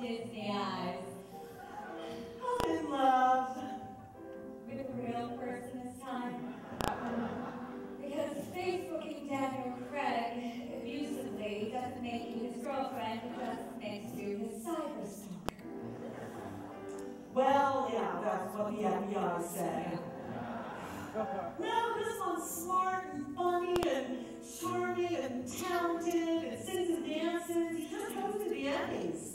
Disney eyes. I'm in love. With a real person this time. Because Facebooking Daniel Craig abusively doesn't make you his girlfriend, it just makes you his cyberstalker. Well, yeah, that's what the FBI said. No, this one's smart and funny and charming and talented and sings and dances. He just goes to the Emmys.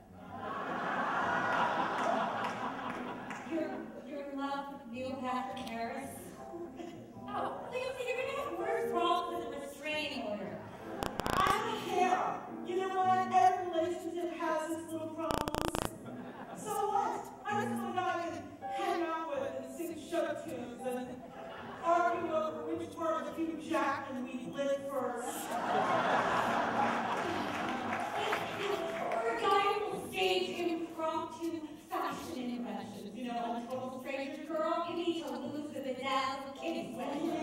You're in love with Neil Patrick Harris? Oh, Lucy, you're gonna have worse problems than a restraining order. I don't care. You know what? Every relationship has its little problems. So what? I'm just one guy I can hang out with and sing show tunes and argue over which part of Hugh Jackman we lit first. Or a guy who will stage impromptu fashion interventions. You know, a total stranger girl, you need to lose the bedazzled kids. Yeah,